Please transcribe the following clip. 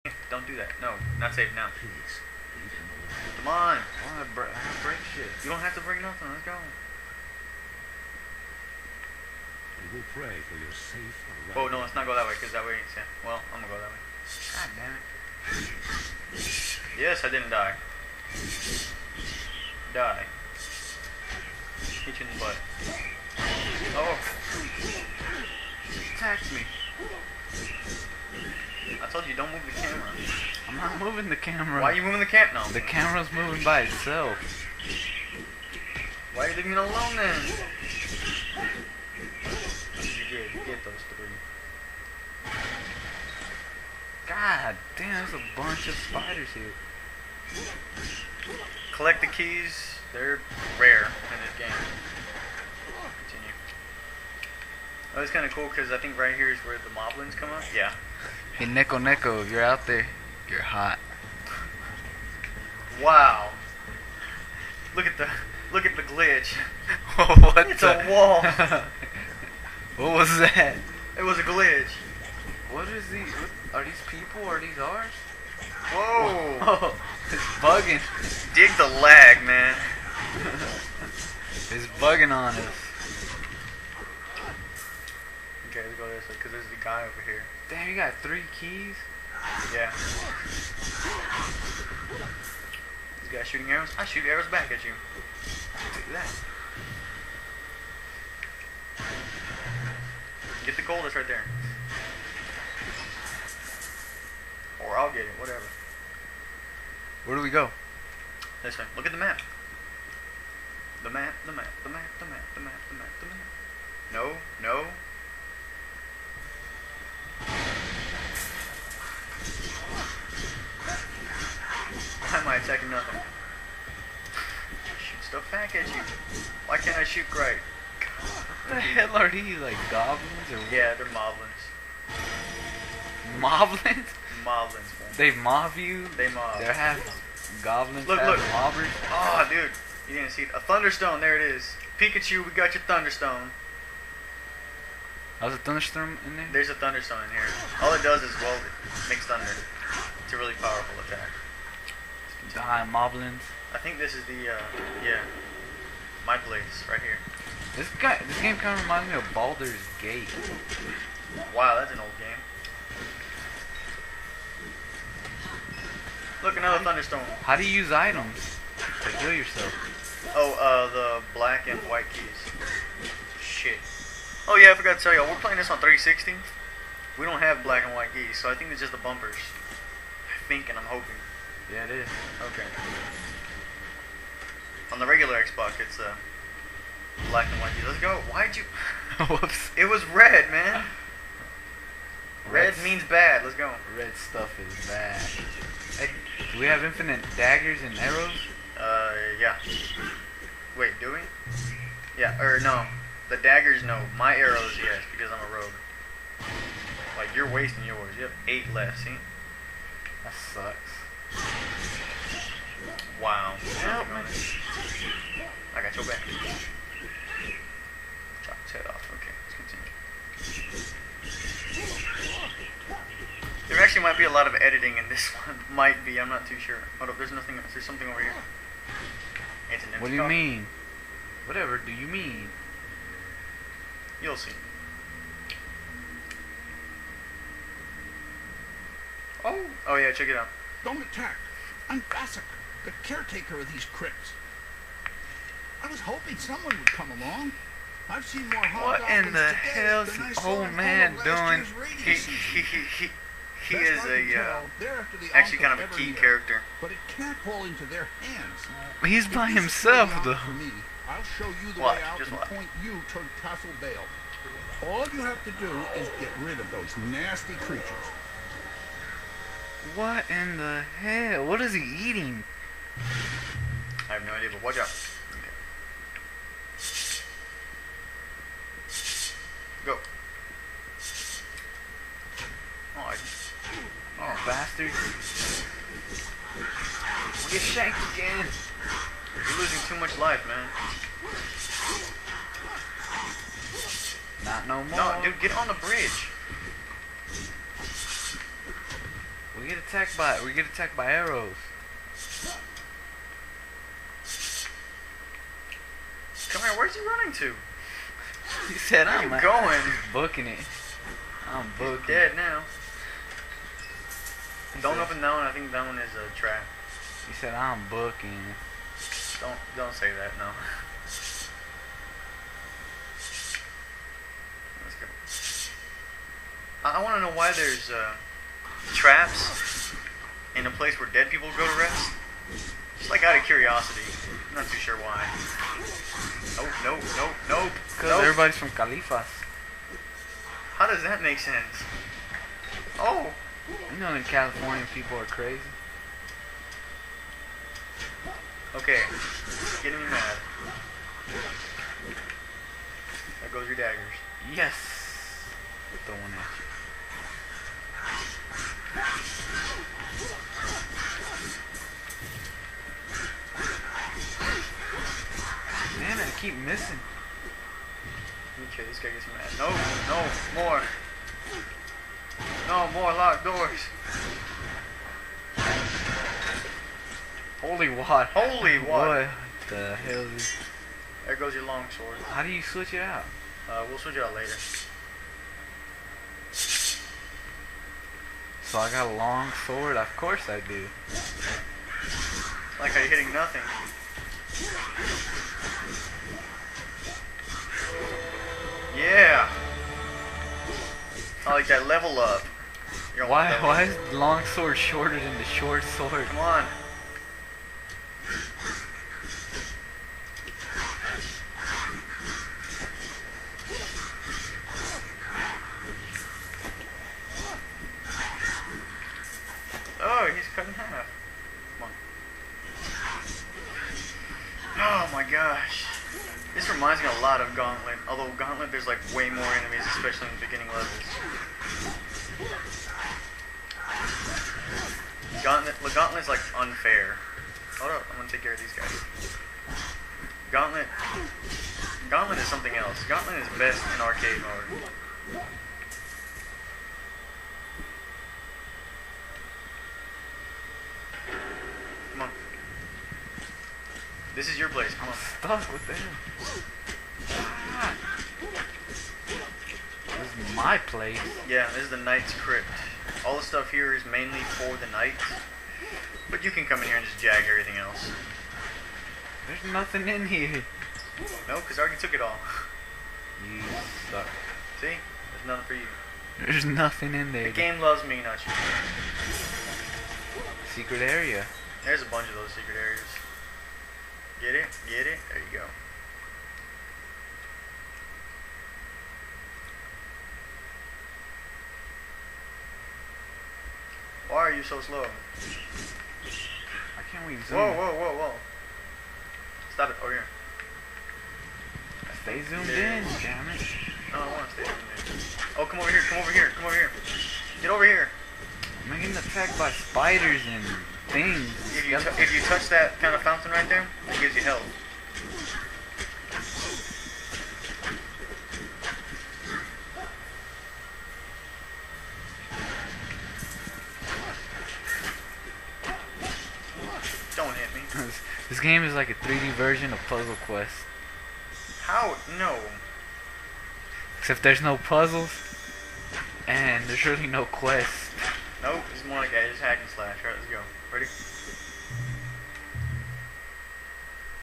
Don't do that. No, not safe now. Please, leave him alone. Come on. I want to break shit. You don't have to break nothing. Let's go. We will pray for your safe arrival. Oh, no, let's not go that way, because that way it's... Yeah. Well, I'm going to go that way. God damn it. Yes, I didn't die. Die. Hit you in the butt. Oh. Attacked me. I told you, don't move the camera. I'm not moving the camera. Why are you moving the camera? No. The camera's moving by itself. Why are you leaving it alone then? You did. You get those three. God damn, there's a bunch of spiders here. Collect the keys. They're rare in this game. Continue. Oh, it's kind of cool because I think right here is where the moblins come up. Yeah. Hey, Neko, if you're out there, you're hot. Wow. Look at the glitch. What It's the? a wall. What was that? It was a glitch. What is these? Are these people? Are these ours? Whoa. Oh, it's bugging. Dig the lag, man. It's bugging on us. Okay, let's go this way because there's the guy over here. Damn, you got 3 keys? Yeah. This guy shooting arrows. I shoot arrows back at you. Take that. Get the gold that's right there. Or I'll get it, whatever. Where do we go? This way. Look at the map. The map, the map, the map, the map, the map, the map, the map. No, no. Why am I attacking nothing? Shoot stuff back at you. Why can't I shoot right? What the hell are these? Like goblins or what? Yeah, they're moblins. Moblins? Moblins, man. They mob you? They mob. They're half goblins, Look, half look. mobbers. Oh, dude. You didn't see it. A Thunderstone. There it is. Pikachu, we got your Thunderstone. How's a thunderstorm in there? There's a Thunderstone in here. All it does is, well, it makes thunder. It's a really powerful attack. Die, moblins. I think this is the, yeah. My place, right here. This game kind of reminds me of Baldur's Gate. Wow, that's an old game. Look, another Thunderstone. How do you use items to heal yourself? Oh, the black and white keys. Shit. Oh yeah, I forgot to tell y'all, we're playing this on 360. We don't have black and white keys, so I think it's just the bumpers. I think, and I'm hoping. Yeah, it is. Okay. On the regular Xbox, it's black and white keys. Let's go. Why'd you... Whoops. It was red, man. Red means bad. Let's go. Red stuff is bad. Hey, do we have infinite daggers and arrows? Yeah. Wait, do we? Yeah, or no. The daggers, no. My arrows, yes, because I'm a rogue. Like, you're wasting yours. You have 8 left, see? That sucks. Wow. Help me. I got your back. Chop his head off. Okay, let's continue. There actually might be a lot of editing in this one. Might be, I'm not too sure. Hold up, there's nothing, there's something over here. It's an empty What do you cup. mean? Whatever do you mean? You'll see. Oh yeah, check it out. Don't attack. I'm Basak, the caretaker of these crypts. I was hoping someone would come along. I've seen more What in hobgoblins the today hell's than I this saw old in all man of last doing? year's raiding season. He Best is I can a, tell, they're after the actually Ankh kind of a key Evermere, character. But it can't fall into their hands. He's If by this is himself, really out though. for me, I'll show you the Watch, way out just and watch. point you toward Castle Vale. All you have to do is get rid of those nasty creatures. What in the hell? What is he eating? I have no idea, but watch out. Go. Oh, bastard. We'll get shanked again. You're losing too much life, man. Not no more. No, dude, get on the bridge. We We get attacked by arrows. Come here, where's he running to? He said Where I'm you going? booking it. I'm He's booking. dead now. He Don't said- open that one. I think that one is a trap. He said I'm booking. Don't say that. No. Let's go. I want to know why there's traps in a place where dead people go to rest. Just like out of curiosity. I'm not too sure why. Nope. Because Nope. everybody's from Califas. How does that make sense? Oh. You know in California people are crazy. Okay. Getting me mad. There goes your daggers. Yes. Throwing at you. Man, I keep missing. Okay, this guy gets mad. No, more. No, more locked doors. Holy what? Holy what? What the hell is... There goes your long sword. How do you switch it out? We'll switch it out later. So I got a long sword? Of course I do. Like how you're hitting nothing. Yeah. I like that level up. You're on level. Why is the long sword shorter than the short sword? Come on. Oh, he's cut in half. Come on. Oh my gosh. This reminds me a lot of Gauntlet. Although Gauntlet, there's like way more enemies, especially in the beginning levels. Gauntlet's like unfair. Hold up, I'm gonna take care of these guys. Gauntlet is something else. Gauntlet is best in arcade mode. Come on. This is your place, come on. Stuck with them. Ah. This is my place. Yeah, this is the Knight's Crypt. All the stuff here is mainly for the Knights. But you can come in here and just jag everything else. There's nothing in here. No, because I already took it all. You suck. See? There's nothing for you. There's nothing in The there. game loves me, not you. Secret area. There's a bunch of those secret areas. Get it? Get it? There you go. Why are you so slow? Why can't we zoom? Whoa. Stop it. Over here. Stay zoomed Yeah. in, damn it. No, I want to stay in there. Oh, come over here. Come over here. Come over here. Get over here. I'm getting attacked by spiders and things. If you touch that kind of fountain right there, it gives you health. Don't hit me. This game is like a 3D version of Puzzle Quest. How? No. Except there's no puzzles, and there's really no quest. Nope. It's more like a just hack and slash. Alright, let's go. Ready?